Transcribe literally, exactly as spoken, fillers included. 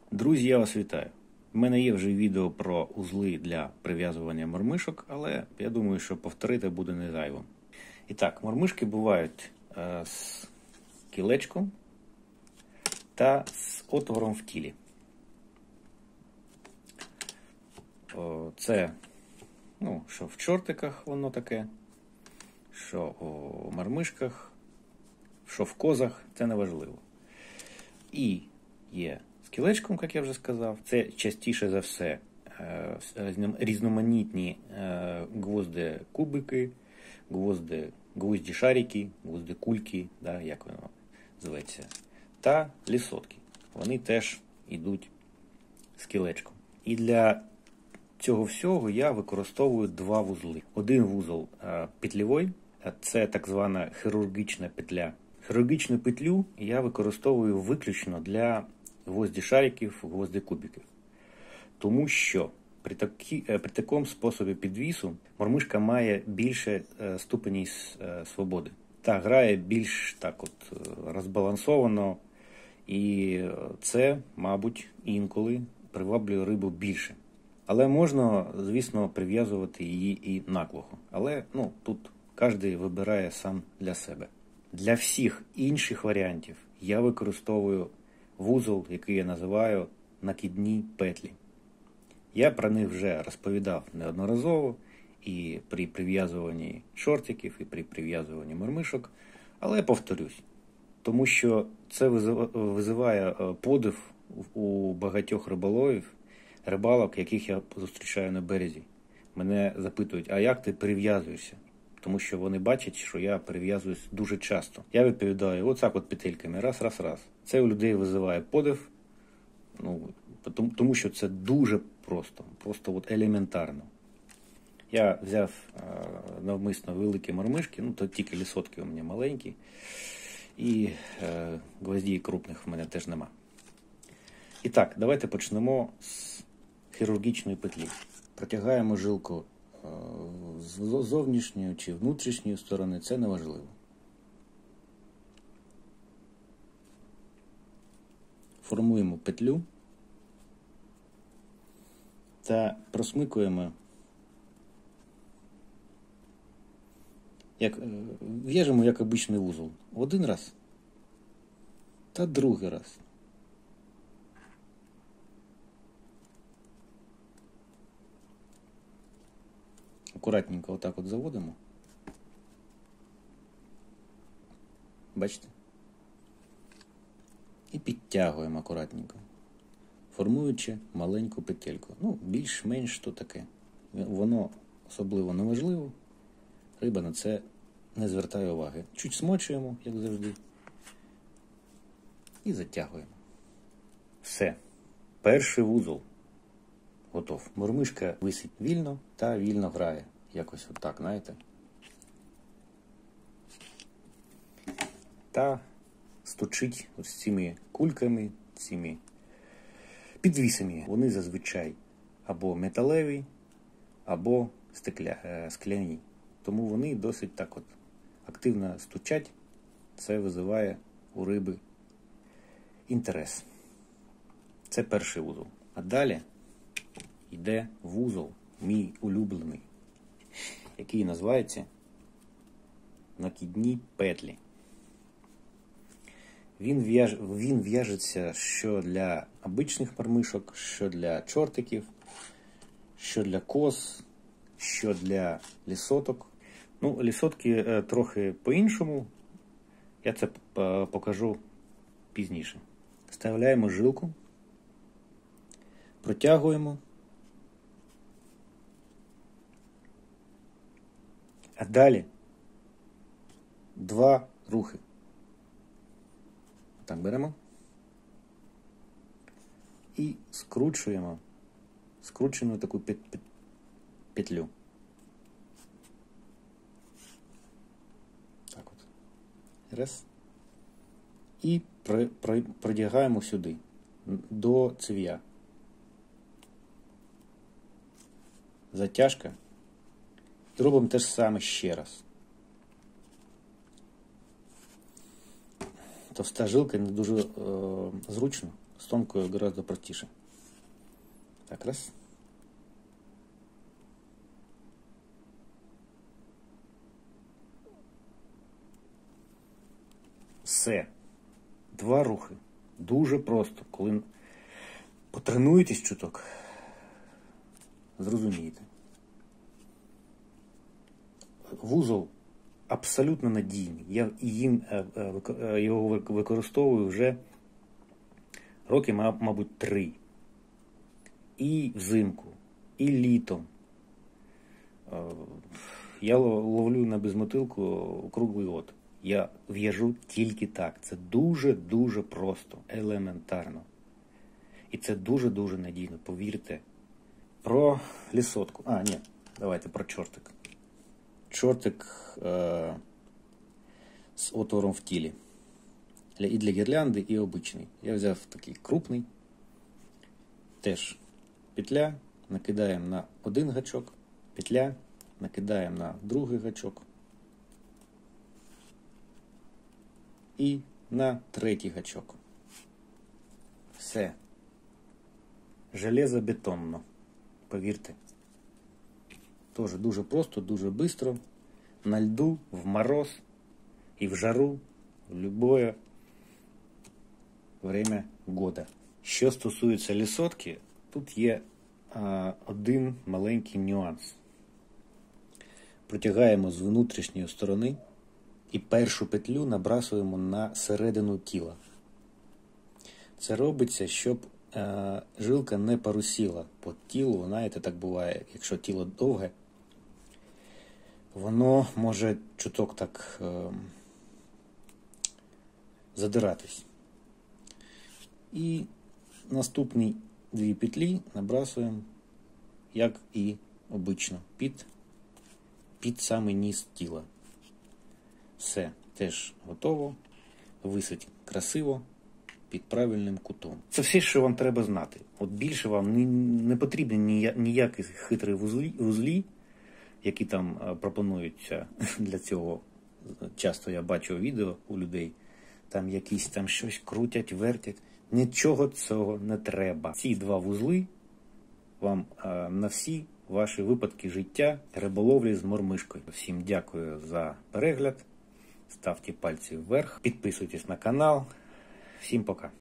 Друзі, я вас вітаю. У мене є вже відео про узли для прив'язування мормишок, але я думаю, що повторити буде не зайвим. І так, мормишки бувають е, з кілечком та з отвором в тілі. О, це, ну, що в чортиках воно таке, що у мормишках, що в козах, це не важливо. І є з кілечком, як я вже сказав, це частіше за все різноманітні гвозди кубики, гвозди, гвозді шарики, гвозди кульки, да, як воно зветься, та лісотки. Вони теж йдуть з кілечком. І для цього всього я використовую два вузли. Один вузол петлевий, це так звана хірургічна петля. Хірургічну петлю я використовую виключно для гвозді шариків, гвозді кубиків. Тому що при, такі, при такому способі підвісу мормишка має більше ступені свободи та грає більш так от розбалансовано, і це, мабуть, інколи приваблює рибу більше. Але можна, звісно, прив'язувати її і наклухо. Але ну, тут кожен вибирає сам для себе. Для всіх інших варіантів я використовую вузол, який я називаю накидні петлі. Я про них вже розповідав неодноразово і при прив'язуванні шортиків, і при прив'язуванні мормишок, але повторюсь, тому що це визиває подив у багатьох риболовів, рибалок, яких я зустрічаю на березі. Мене запитують, а як ти прив'язуєшся? Тому що вони бачать, що я прив'язуюсь дуже часто. Я відповідаю, оцак от петельками, раз, раз, раз. Це у людей визиває подив, ну, тому що це дуже просто, просто от елементарно. Я взяв а, навмисно великі мормишки, ну, то тільки лісотки у мене маленькі, і а, гвоздій крупних в мене теж нема. І так, давайте почнемо з хірургічної петлі. Протягаємо жилку з зовнішньої чи внутрішньої сторони, це не важливо. Формуємо петлю та просмикуємо, як, в'яжемо як обичний вузол. Один раз та другий раз. Акуратненько отак от заводимо. Бачите? І підтягуємо акуратненько, формуючи маленьку петельку. Ну, більш-менш то таке. Воно особливо не важливо. Риба на це не звертає уваги. Чуть смочуємо, як завжди. І затягуємо. Все. Перший вузол готов. Мормишка висить вільно та вільно грає. Якось отак, знаєте. Та стучить ось цими кульками, цими підвісами. Вони зазвичай або металеві, або стекля, скляні. Тому вони досить так от активно стучать. Це визиває у риби інтерес. Це перший вузол. А далі йде вузол, мій улюблений, який називається накидні петлі. Він, в'яж... він в'яжеться що для обичних мормишок, що для чортиків, що для коз, що для лісоток. Ну, лісотки е, трохи по-іншому. Я це покажу пізніше. Вставляємо жилку, протягуємо. А далі два рухи. Так, беремо і скручуємо скручену таку пет пет петлю. Так от. Раз. І продягаємо сюди, до цев'я. Затяжка. Зробимо те ж саме ще раз. Товста жилка не дуже е, зручно, С тонкою гораздо простіше. Так, раз. Все. Два рухи. Дуже просто. Коли потренуєтесь чуток, зрозумієте. Вузол абсолютно надійний. Я їм, його використовую вже роки, мабуть, три. І взимку, і літом. Я ловлю на безмотилку круглий год. Я в'яжу тільки так. Це дуже-дуже просто, елементарно. І це дуже-дуже надійно, повірте. Про лісотку. А, ні, давайте про чортик. Чортик е- з отвором в тілі. І для гірлянди, і обичний. Я взяв такий крупний. Теж петля, накидаємо на один гачок, петля, накидаємо на другий гачок. І на третій гачок. Все. Железобетонно. Повірте. Тоже дуже просто, дуже швидко. На льду, в мороз і в жару, в любое время года. Що стосується лісотки, тут є а, один маленький нюанс. Протягаємо з внутрішньої сторони і першу петлю набрасуємо на середину тіла. Це робиться, щоб е, жилка не парусіла по тілу. Знаєте, так буває, якщо тіло довге, воно може чуток так е, задиратись. І наступні дві петлі набрасуємо, як і обично, під, під самий низ тіла. Все, теж готово. Висить красиво, під правильним кутом. Це все, що вам треба знати. От більше вам не, не потрібні ніякі хитрі вузлі, вузлі, які там пропонуються для цього. Часто я бачу відео у людей. Там якісь там щось крутять, вертять. Нічого цього не треба. Ці два вузли вам а, на всі ваші випадки життя риболовлі з мормишкою. Всім дякую за перегляд. Ставте пальці вверх, підписуйтесь на канал. Всім пока.